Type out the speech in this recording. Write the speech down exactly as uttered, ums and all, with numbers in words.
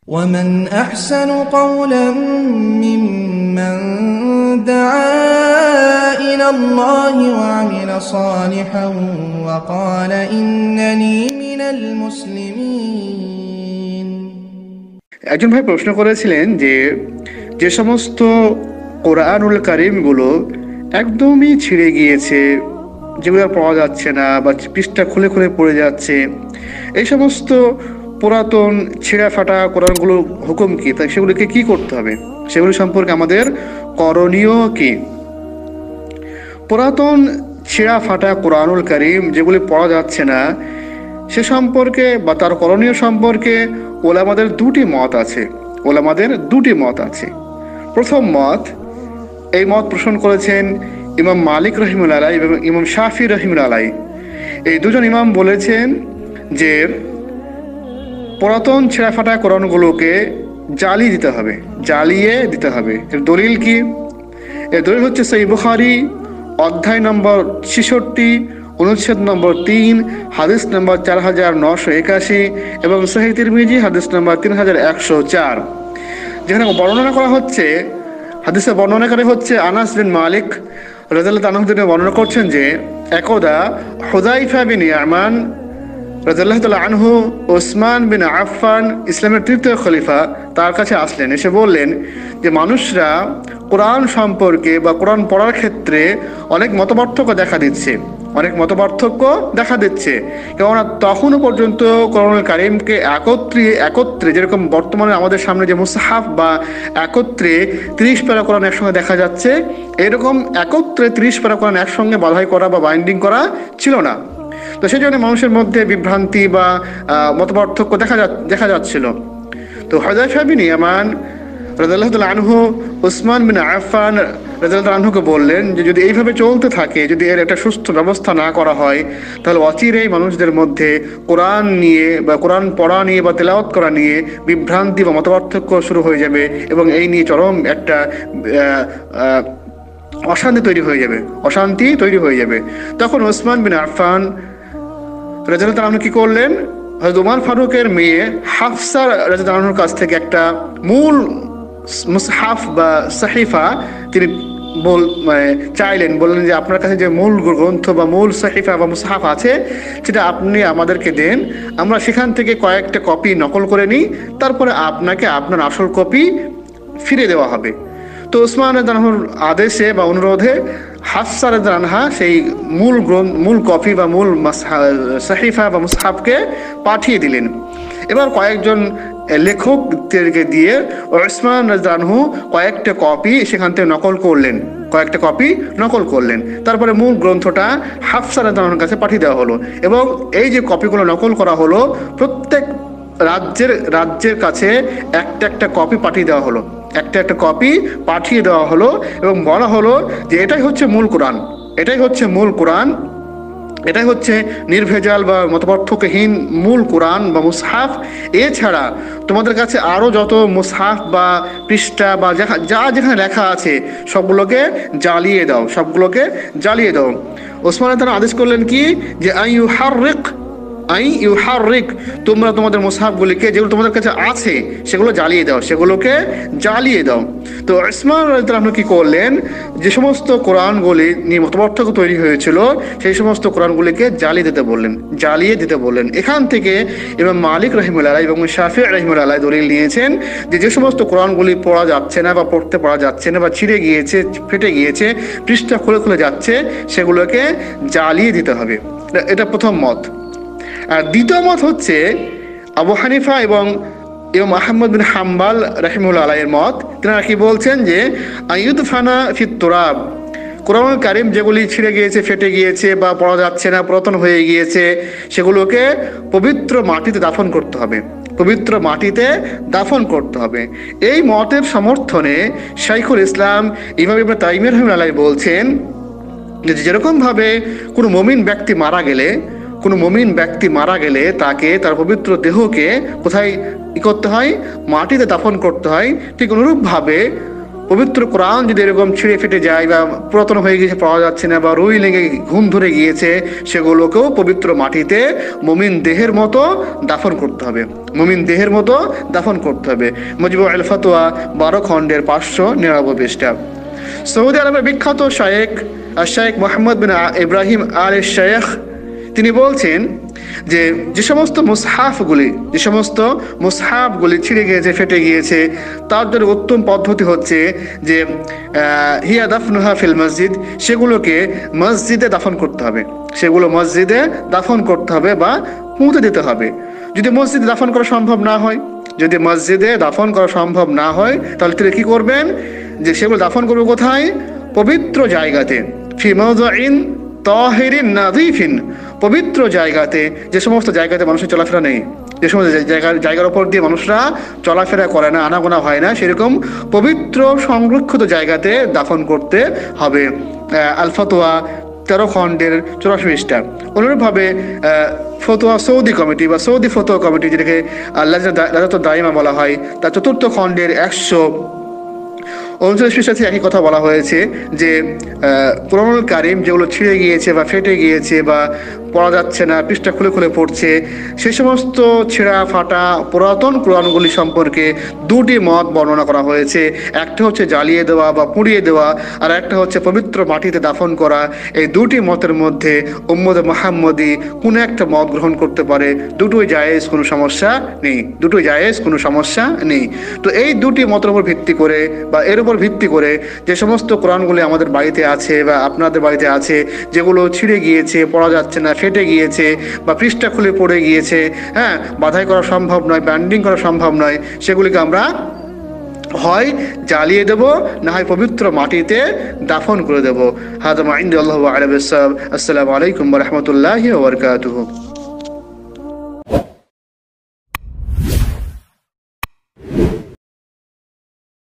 ومن أحسن قولا ممن دعا إلى الله وعمل صالحا وقال إنني من المسلمين। একজন ভাই প্রশ্ন করেছিলেন যে যে সমস্ত কোরআনুল কারীমগুলো একদমই ছিঁড়ে গিয়েছে, যেগুলো পাওয়া যাচ্ছে না বা পৃষ্ঠা খুলে খুলে পড়ে যাচ্ছে, এই সমস্ত পুরাতন ছেঁড়া ফাটা কোরআনগুলো হুকুম কি, তাই সেগুলিকে কি করতে হবে, সেগুলি সম্পর্কে আমাদের করণীয় কি? পুরাতন ছেঁড়া ফাটা কোরআনুল কারীম যেগুলি পড়া যাচ্ছে না সে সম্পর্কে বা তার করণীয় সম্পর্কে ওলামাদের দুটি মত আছে ওলামাদের দুটি মত আছে প্রথম মত, এই মত পোষণ করেছেন ইমাম মালিক রহিমুল্লাহ আলাইহি এবং ইমাম শাফি রহিমুল্লাহ আলাইহি। এই দুজন ইমাম বলেছেন যে পুরাতন ছেঁড়া ফাটা কোরআনগুলোকে জ্বালিয়ে দিতে হবে জ্বালিয়ে দিতে হবে এর দলিল কি? এর দলিল হচ্ছে সহিহ বুখারী অধ্যায় নম্বর ছেষট্টি, অনুচ্ছেদ নম্বর তিন, হাদিস নম্বর চার হাজার নশো একাশি এবং সহিহ তিরমিজি হাদিস নম্বর তিন হাজার একশো চার, যেখানে বর্ণনা করা হচ্ছে, হাদিসে বর্ণনাকারী হচ্ছে আনাস বিন মালিক রাদিয়াল্লাহু তাআলা থেকে বর্ণনা করছেন যে একদা হুযায়ফা বিন ইয়ামান রাদিয়াল্লাহু তাআলা আনহু ওসমান বিন আফফান ইসলামের তৃতীয় খলিফা তার কাছে আসলেন, এসে বললেন যে মানুষরা কোরআন সম্পর্কে বা কোরআন পড়ার ক্ষেত্রে অনেক মতপার্থক্য দেখা দিচ্ছে অনেক মতপার্থক্য দেখা দিচ্ছে কেননা তখনও পর্যন্ত কোরআনুল কারীমকে একত্রে একত্রে যেরকম বর্তমানে আমাদের সামনে যে মুসহাফ বা একত্রে ত্রিশ প্যারা কোরআন একসঙ্গে দেখা যাচ্ছে, এরকম একত্রে ত্রিশ প্যারা কোরআন একসঙ্গে বাঁধাই করা বা বাইন্ডিং করা ছিল না। তো সেই জন্য মানুষের মধ্যে বিভ্রান্তি বা মতপার্থক্য দেখা যা দেখা যাচ্ছিল। তো হুযায়ফা বিন ইয়ামান রাদিয়াল্লাহু তাআলা আনহু ওসমান বিন আফফান রাদিয়াল্লাহু তাআলা আনহুকে বললেন যে যদি এইভাবে চলতে থাকে, যদি এর একটা সুস্থ ব্যবস্থা না করা হয়, তাহলে অচিরেই মানুষদের মধ্যে কোরআন নিয়ে বা কোরআন পড়া নিয়ে বা তেলাওয়াত করা নিয়ে বিভ্রান্তি বা মতপার্থক্য শুরু হয়ে যাবে এবং এই নিয়ে চরম একটা অশান্তি তৈরি হয়ে যাবে অশান্তি তৈরি হয়ে যাবে তখন ওসমান বিন আফফান রাদিয়াল্লাহু তাআলা আনহু কি করলেন, হযরত ওমর ফারুকের মেয়ে হাফসা রাদিয়াল্লাহু তাআলা আনহার কাছ থেকে একটা মূল মুসহাফ বা সাহিফা তিনি বল মানে চাইলেন, বললেন যে আপনার কাছে যে মূল গ্রন্থ বা মূল সাহিফা বা মুসহাফ আছে সেটা আপনি আমাদেরকে দেন, আমরা সেখান থেকে কয়েকটা কপি নকল করে নিই, তারপরে আপনাকে আপনার আসল কপি ফিরে দেওয়া হবে। তো ওসমান রাদিয়াল্লাহু আনহুর আদেশে বা অনুরোধে হাফসা রাদিয়াল্লাহু আনহা সেই মূল গ্রন্থ মূল কপি বা মূল সাহিফা বা মুসহাফকে পাঠিয়ে দিলেন। এবার কয়েকজন লেখকদেরকে দিয়ে ওসমান রাদিয়াল্লাহু আনহু কয়েকটা কপি সেখান থেকে নকল করলেন কয়েকটা কপি নকল করলেন তারপরে মূল গ্রন্থটা হাফসা রাদিয়াল্লাহু আনহার কাছে পাঠিয়ে দেওয়া হলো এবং এই যে কপিগুলো নকল করা হলো প্রত্যেক রাজ্যের রাজ্যের কাছে একটা একটা কপি পাঠিয়ে দেওয়া হলো একটা একটা কপি পাঠিয়ে দেওয়া হলো এবং বলা হলো যে এটাই হচ্ছে মূল কোরআন এটাই হচ্ছে মূল কোরআন এটাই হচ্ছে নির্ভেজাল বা মতপার্থক্যহীন মূল কোরআন বা মুসহাফ। এছাড়া তোমাদের কাছে আরও যত মুসহাফ বা পৃষ্ঠা বা যা যেখানে লেখা আছে সবগুলোকে জ্বালিয়ে দাও সবগুলোকে জ্বালিয়ে দাও ওসমান তারা আদেশ করলেন কি যে আই ইউহাররিক আই ইউহাররিক তোমরা তোমাদের মুসহাফগুলিকে যেগুলো তোমাদের কাছে আছে সেগুলো জ্বালিয়ে দাও সেগুলোকে জ্বালিয়ে দাও তো ওসমান রাদিয়াল্লাহু আনহু কি করলেন, যে সমস্ত কোরআনগুলি নিয়ে মতপার্থক্য তৈরি হয়েছিল সেই সমস্ত কোরআনগুলিকে জ্বালিয়ে দিতে বললেন জ্বালিয়ে দিতে বললেন এখান থেকে ইমাম মালিক রাহিমাহুল্লাহ আলাইহি এবং শাফি রাহিমাহুল্লাহ আলাইহি দলিল নিয়েছেন যে যে সমস্ত কোরআনগুলি পড়া যাচ্ছে না বা পড়তে পড়া যাচ্ছে না বা ছিঁড়ে গিয়েছে ফেটে গিয়েছে পৃষ্ঠা খুলে খুলে যাচ্ছে সেগুলোকে জ্বালিয়ে দিতে হবে। এটা প্রথম মত। আর দ্বিতীয় মত হচ্ছে আবু হানিফা এবং ইমাম আহমদ বিন হাম্বল রাহিমাহুল্লাহ আলাইহির মত। তারা কি বলছেন যে আইয়ুদফানা ফিত তুরাব কোরআনুল কারীম যেগুলি ছিঁড়ে গিয়েছে ফেটে গিয়েছে বা পড়া যাচ্ছে না পুরাতন হয়ে গিয়েছে সেগুলোকে পবিত্র মাটিতে দাফন করতে হবে পবিত্র মাটিতে দাফন করতে হবে। এই মতের সমর্থনে শাইখুল ইসলাম ইমাম ইবনে তাইমিয়া রাহিমাহুল্লাহ আলাইহি বলছেন যে যেরকমভাবে কোনো মুমিন ব্যক্তি মারা গেলে কোনো মুমিন ব্যক্তি মারা গেলে তাকে তার পবিত্র দেহকে কোথায় ই করতে হয়, মাটিতে দাফন করতে হয়, ঠিক অনুরূপভাবে পবিত্র কোরআন যদি এরকম ছিঁড়ে ফেটে যায় বা পুরাতন হয়ে গিয়েছে, পাওয়া যাচ্ছে না, বা রুই লেগে ঘুম ধরে গিয়েছে, সেগুলোকেও পবিত্র মাটিতে মুমিন দেহের মতো দাফন করতে হবে, মুমিন দেহের মতো দাফন করতে হবে। মুজিবুল আল ফতোয়া বারো খণ্ডের পাঁচশো নিরানব্বই পৃষ্ঠা। সৌদি আরবের বিখ্যাত শায়েখ শায়েখ মোহাম্মদ বিন ইব্রাহিম আল শেখ তিনি বলছেন যে যে সমস্ত মুসহাফগুলি যে সমস্ত মুসহাফগুলি ছিঁড়ে গিয়েছে, ফেটে গিয়েছে, তার জন্য উত্তম পদ্ধতি হচ্ছে যে হিয়া দাফনুহা ফিল মসজিদ, সেগুলোকে মসজিদে দাফন করতে হবে, সেগুলো মসজিদে দাফন করতে হবে বা পুঁতে দিতে হবে। যদি মসজিদে দাফন করা সম্ভব না হয়, যদি মসজিদে দাফন করা সম্ভব না হয় তাহলে তিনি কি করবেন, যে সেগুলো দাফন করবে কোথায়? পবিত্র জায়গাতে, ফি মাওযিন তাহিরিন নাযীফিন, পবিত্র জায়গাতে, যে সমস্ত জায়গাতে মানুষের চলাফেরা নেই, যে সমস্ত জায়গার জায়গার ওপর দিয়ে মানুষরা চলাফেরা করে না, আনাগোনা হয় না, সেরকম পবিত্র সংরক্ষিত জায়গাতে দাফন করতে হবে। আল ফতোয়া তেরো খণ্ডের চৌরাশি পৃষ্ঠা। অনুরূপভাবে ফতোয়া সৌদি কমিটি বা সৌদি ফতোয়া কমিটি, যেটাকে লাজাতুদ দাইমা বলা হয়, তার চতুর্থ খণ্ডের একশো উনচল্লিশ পৃষ্ঠাতে একই কথা বলা হয়েছে যে কুরআনুল কারীম যেগুলো ছিঁড়ে গিয়েছে বা ফেটে গিয়েছে বা পড়া যাচ্ছে না, পৃষ্ঠা খুলে খুলে পড়ছে, সেই সমস্ত ছেঁড়া ফাটা পুরাতন কুরআনগুলি সম্পর্কে দুটি মত বর্ণনা করা হয়েছে। একটা হচ্ছে জ্বালিয়ে দেওয়া বা পুড়িয়ে দেওয়া, আর একটা হচ্ছে পবিত্র মাটিতে দাফন করা। এই দুটি মতের মধ্যে উম্মতে মুহাম্মদী কোনো একটা মত গ্রহণ করতে পারে, দুটোই জায়েজ, কোনো সমস্যা নেই, দুটোই জায়েজ, কোনো সমস্যা নেই। তো এই দুটি মতের উপর ভিত্তি করে বা এর উপর ভিত্তি করে যে সমস্ত কোরআনগুলি আমাদের বাড়িতে আছে বা আপনাদের বাড়িতে আছে, যেগুলো ছিঁড়ে গিয়েছে, পড়া যাচ্ছে না, ফেটে গিয়েছে বা পৃষ্ঠা খুলে পড়ে গিয়েছে, হ্যাঁ, বাধাই করা সম্ভব নয়, ব্যান্ডিং করা সম্ভব নয়, সেগুলিকে আমরা হয় জ্বালিয়ে দেব, না হয় পবিত্র মাটিতে দাফন করে দেব। হাদা মা ইনদাল্লাহি ওয়া আলা বিসসালাম। আসসালামু আলাইকুম ওয়া রাহমাতুল্লাহি ওয়া বারাকাতুহু।